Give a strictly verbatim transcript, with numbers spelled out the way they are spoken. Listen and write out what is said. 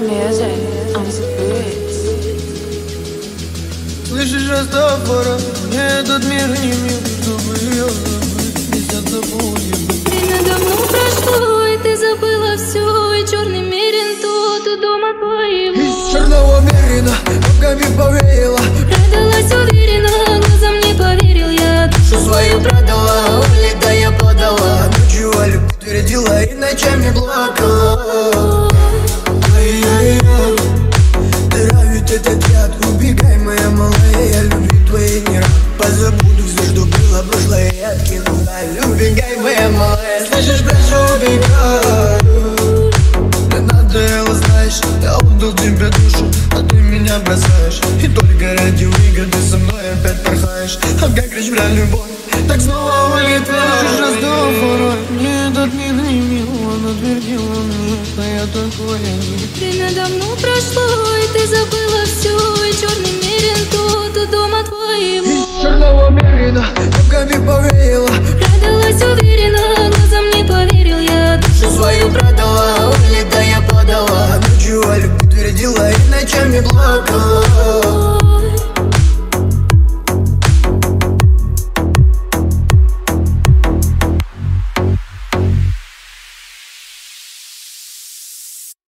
Слышишь, разговора, этот мир не мил, чтобы ее забыть, нельзя забудем. Время давно прошло, и ты забыла все, и черный мерин тот у дома твоего. Из черного мерина руками повеяла, Продалась уверенно, глазам не поверил я. душу свою продала, улита я подала. Ночью Алю подтвердила и ночами плакала. Ай-яй-яй, ты равит этот яд, убегай, моя малая, я любви твоей не рад. Позабуду все, что было прошлое, я откину даль. Убегай, моя малая, слышишь, прошу, убегай. Мне надоело, знаешь, я отдал тебе душу, а ты меня бросаешь. И только ради выгоды со мной опять порхаешь. А как речь про любовь, так снова улетаешь. Слышишь, разговор, мне этот мир не мил, он отвердила мне, что я такой. Время давно прошло, и ты забыла все, и черный мерин тот у дома твоего. Из черного мерина руками повеяла,